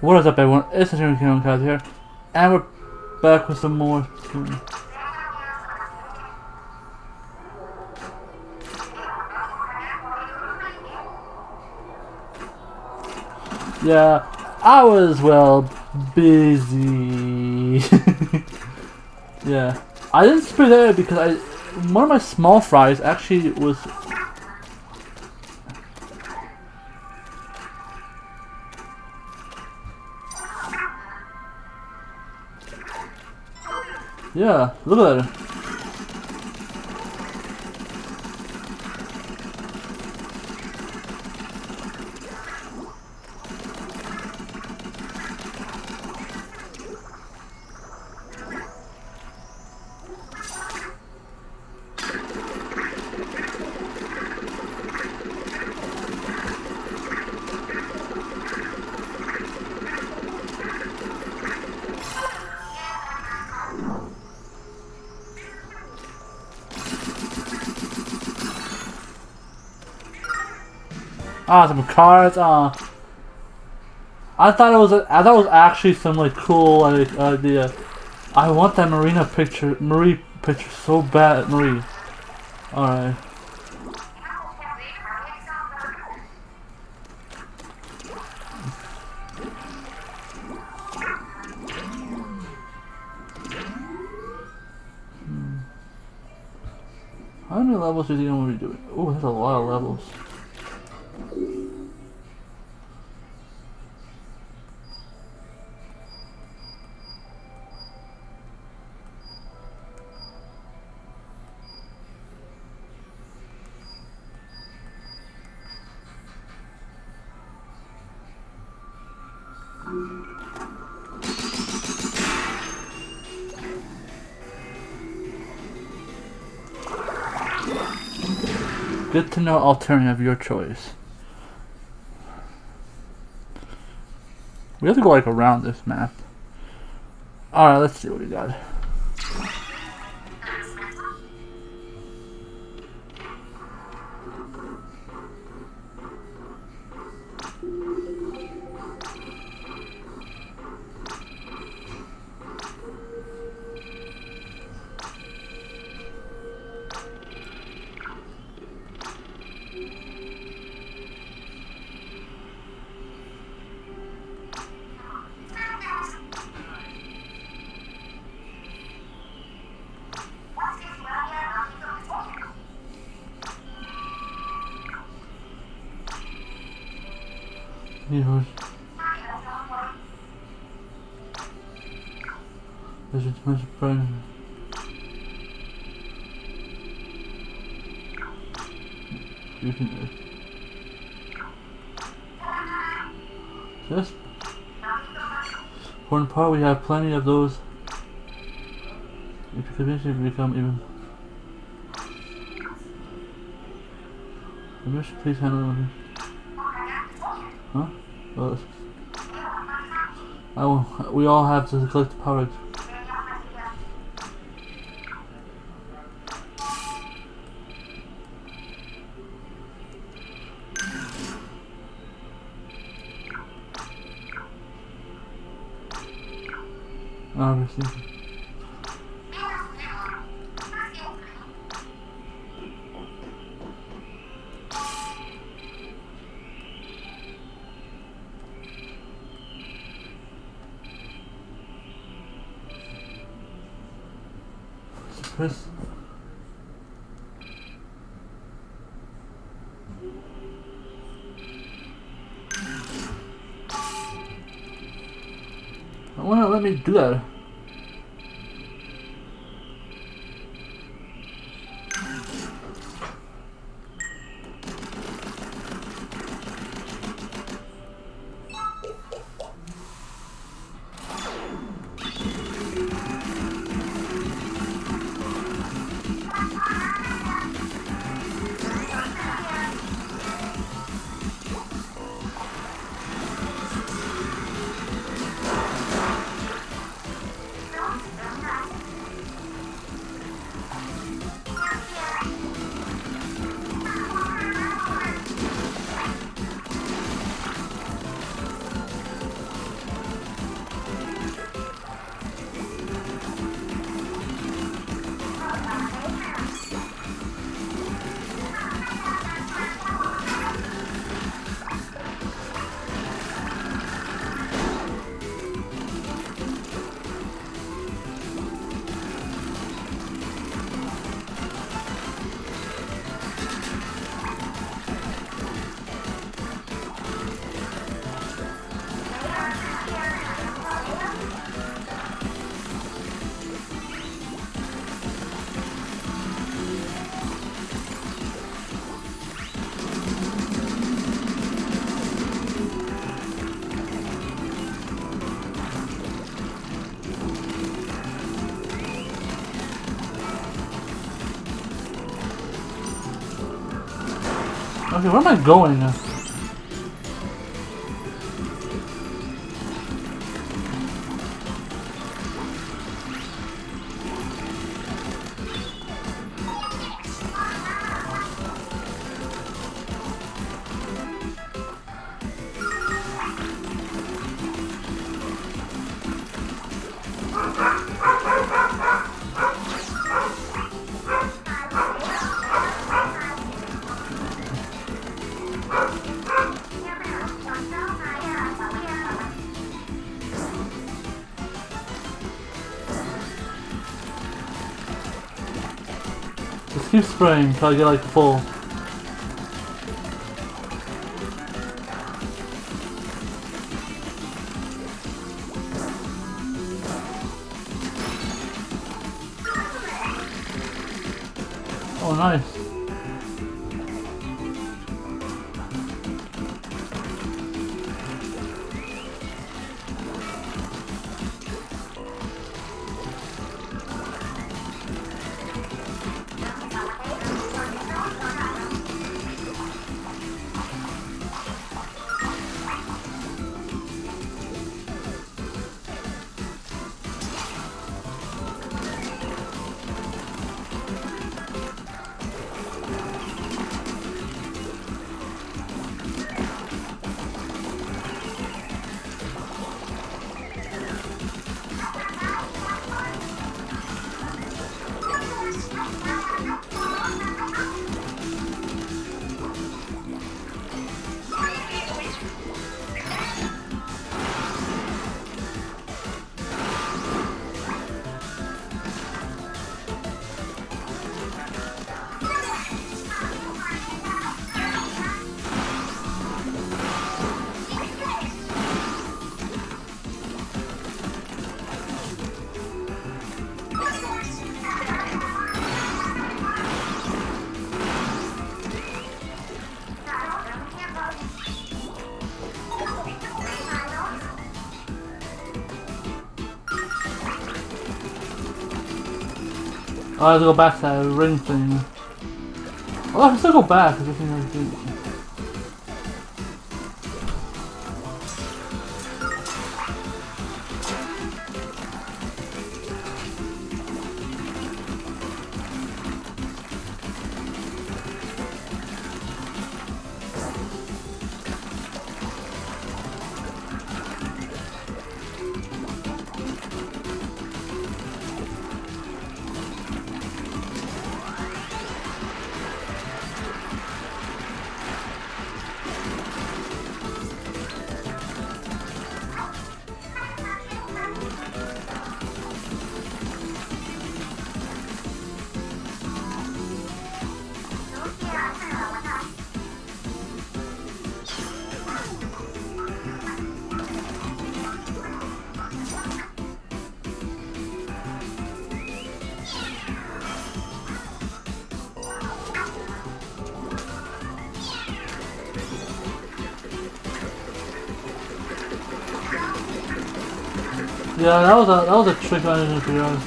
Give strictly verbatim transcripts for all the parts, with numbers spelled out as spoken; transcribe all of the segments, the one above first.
What is up, everyone? It's the Kingdom Kingdom Kaz here, and we're back with some more. Yeah, I was, well, busy. Yeah, I didn't spray that because I one of my small fries actually was. Yeah, look at it. Ah, some cards. Ah, I thought it was. A, I thought it was actually some like cool like idea. I want that Marina picture, Marie picture so bad, Marie. All right. Hmm. How many levels do you think I'm gonna be doing? Oh, that's a lot of levels. Good to know alternative, your choice. We have to go like around this map. Alright, let's see what we got. Here's There's a much brighter. You can this important part. We have plenty of those. If you could eventually become even. The mission, please handle it. Huh? Well, I will, we all have to collect the power. Obviously. Chris. I wanna let me do that. Okay, where am I going? Just keep spraying until I get like full. Oh, nice. Oh, I have to go back to that ring thing. Oh, I can still go back. I think I can. Yeah, that was a that was a trick I didn't figure out.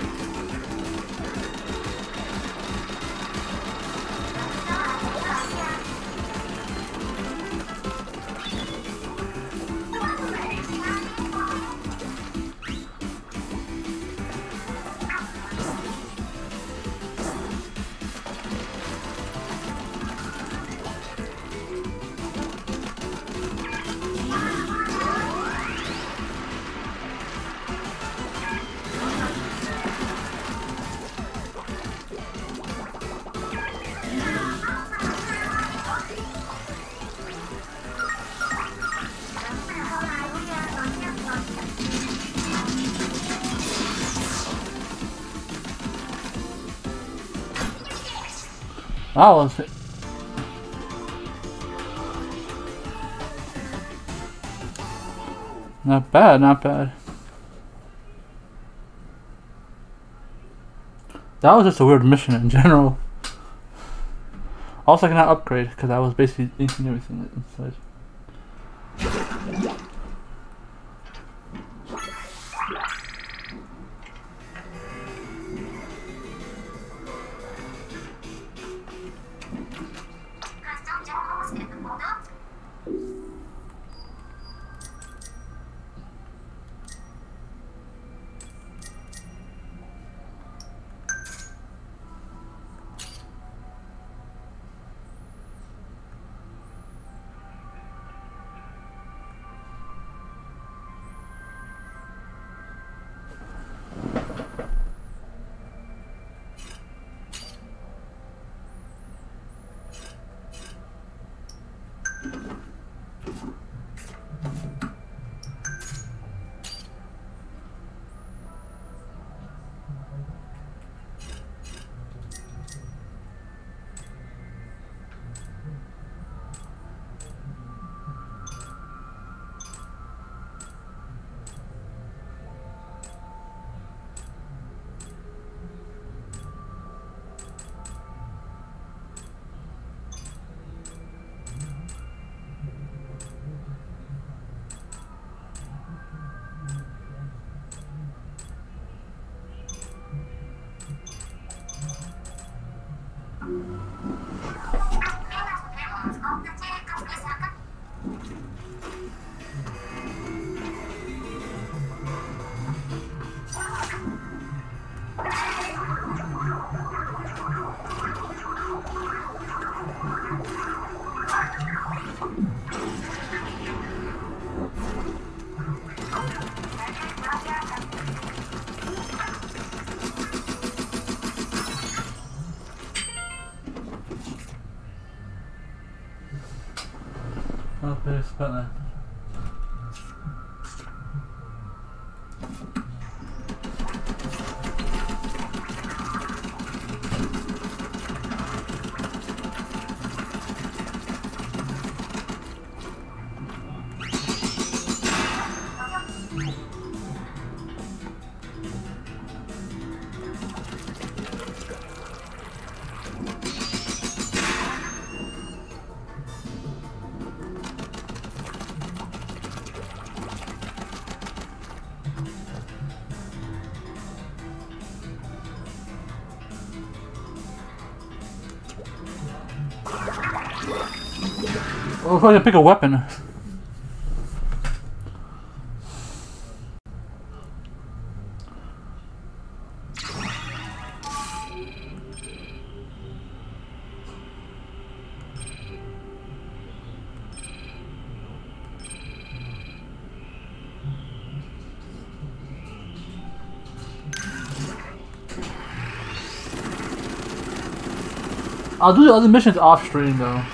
That was it. Not bad, not bad. That was just a weird mission in general. Also, I cannot upgrade because I was basically inking everything inside. Okay, spent that. Oh, if I can pick a weapon. I'll do the other missions off stream though.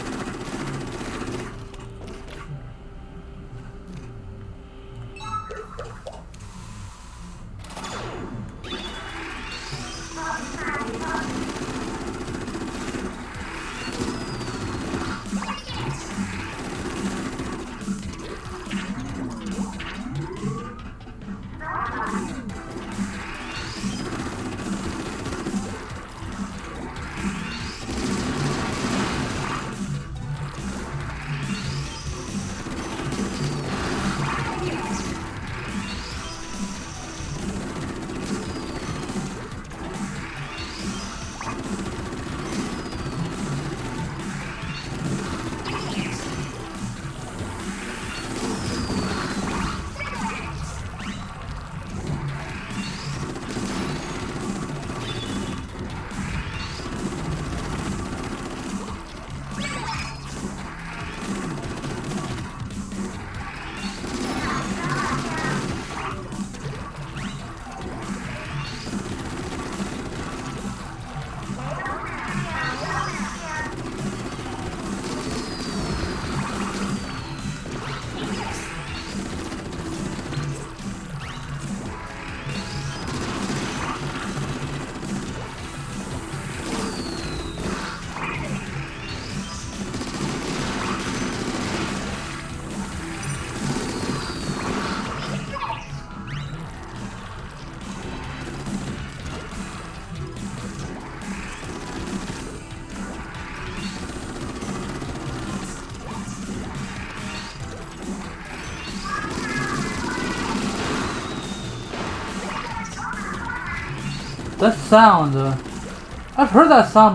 That sound, uh, I've heard that sound.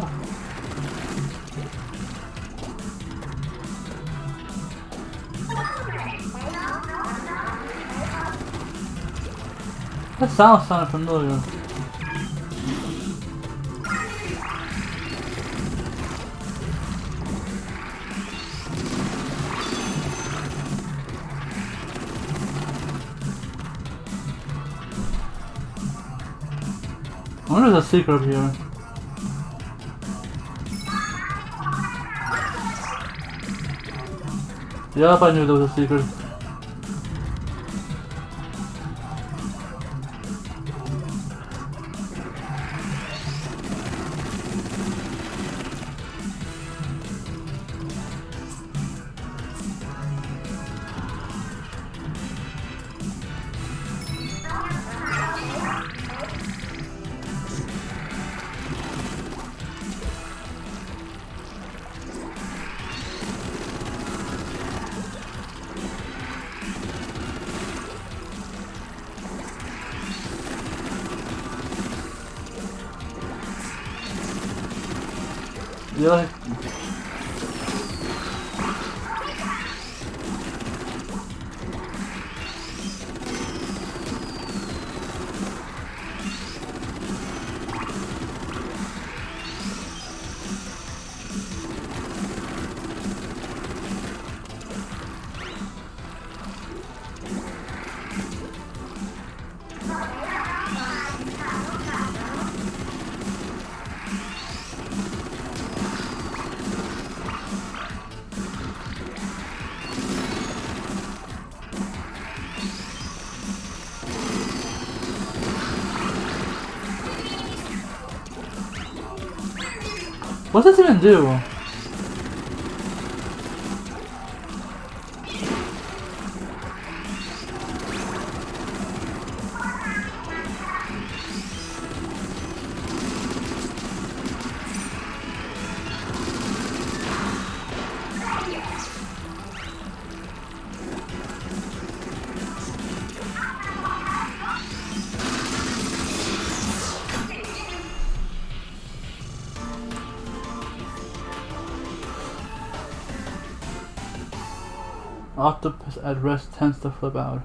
That sound sounded familiar. I wonder if there's a secret up here. Yep, I knew there was a secret. Yeah. What does this even do? Octopus at rest tends to flip out.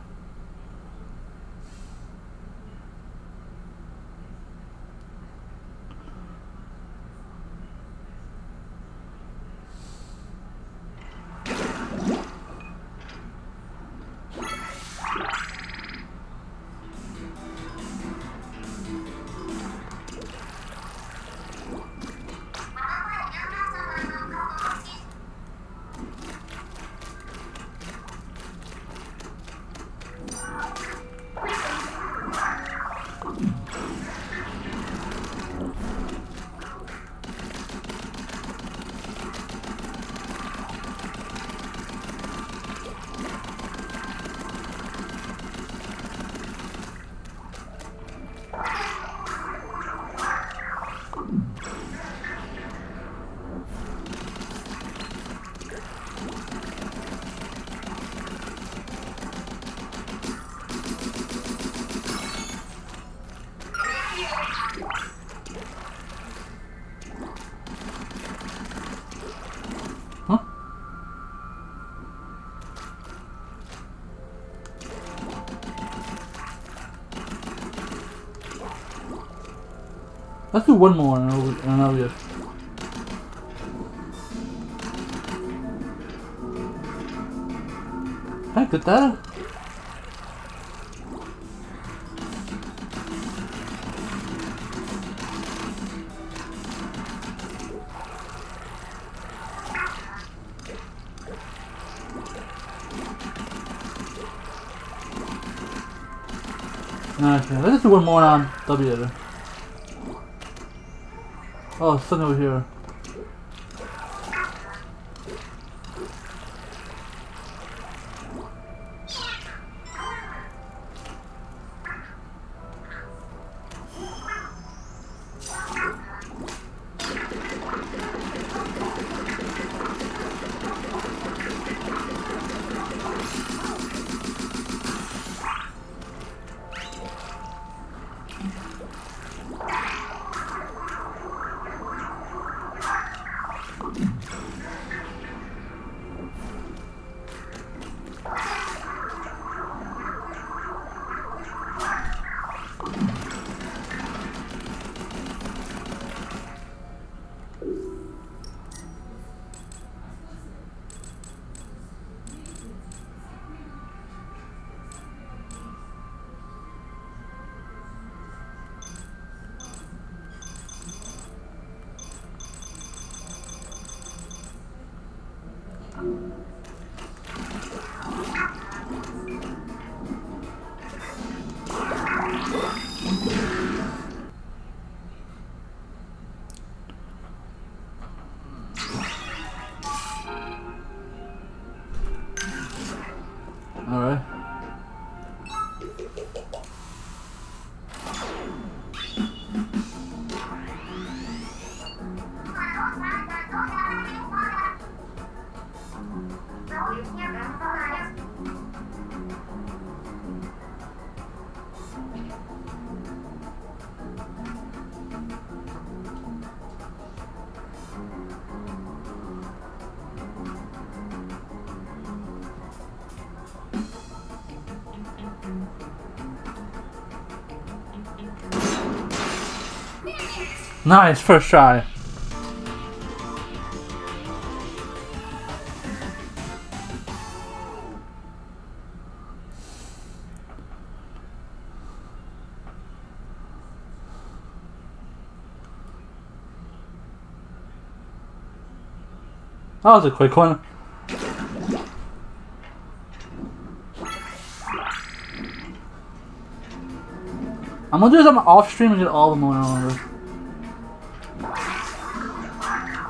Let's do one more and I'll be good. Can I get that? Okay, let's just do one more on W. Oh, something over here. Alright. Nice, first try. That was a quick one. I'm gonna do some off stream and get all the Mona orders.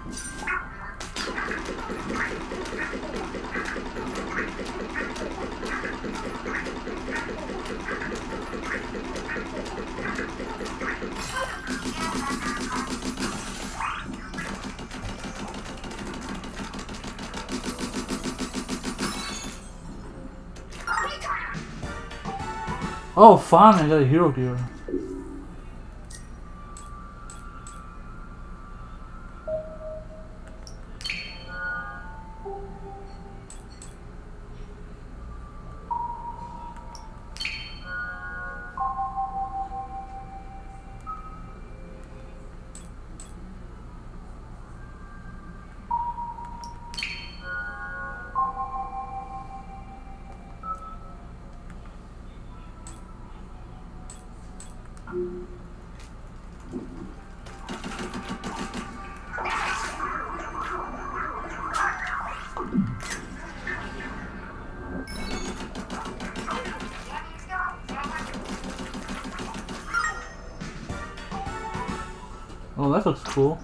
Oh, finally, I got a hero gear. Oh, that looks cool.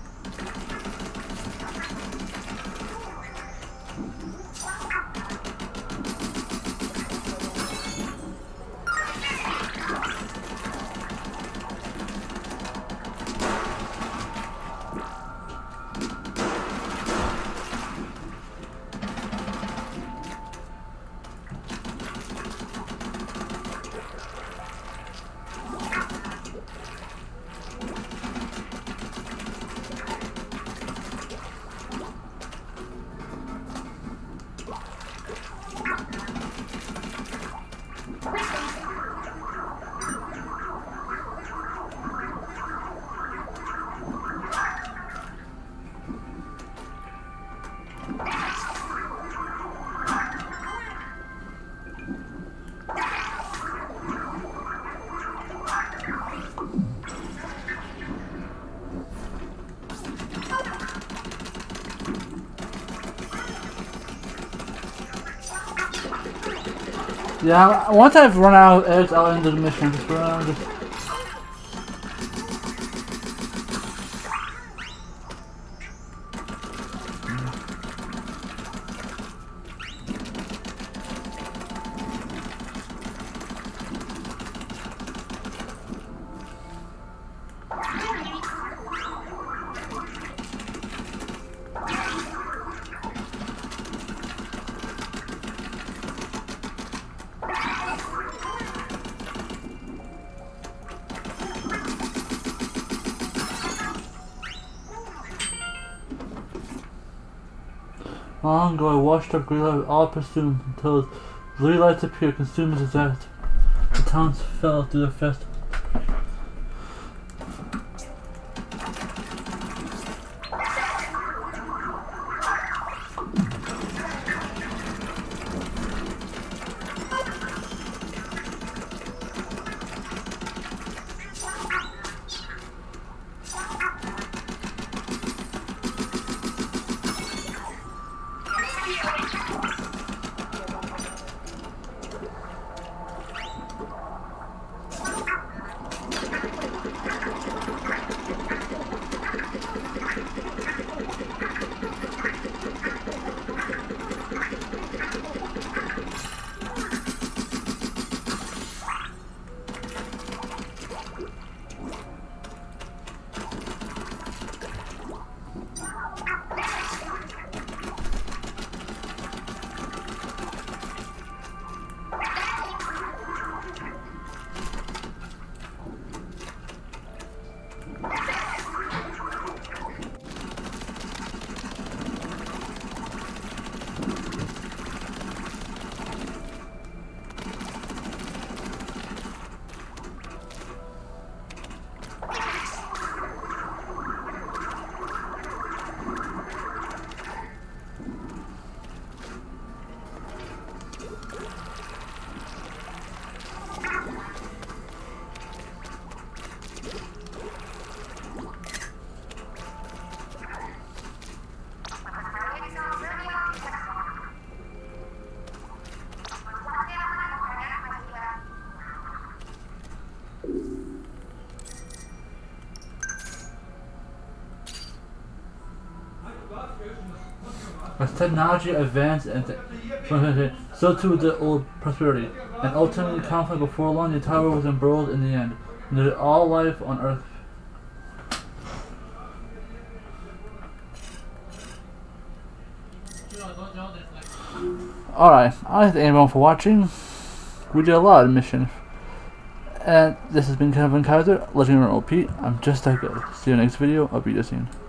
Yeah, once I've run out of eggs, I'll end the mission. Just run out. Just... Long ago, I washed up green light with all pursuit until blue lights appeared, consuming the exact. The towns fell through the festival. As technology advanced and th so too did old prosperity, and ultimately conflict. Before long, the entire world was embroiled in the end. And all life on Earth. Alright, I'd like to thank everyone for watching. We did a lot of missions. And this has been Kevin Kaiser, Legendary O P. I'm just that good. See you next video. I'll be you soon.